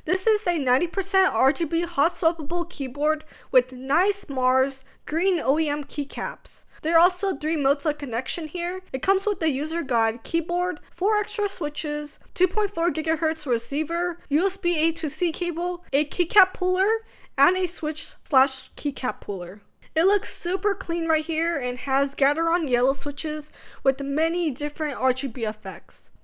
This is a 90% RGB hot swappable keyboard with nice Mars green OEM keycaps. There are also 3 modes of connection here. It comes with the user guide, keyboard, 4 extra switches, 2.4 GHz receiver, USB A to C cable, a keycap puller, and a switch/keycap puller. It looks super clean right here and has Gateron yellow switches with many different RGB effects.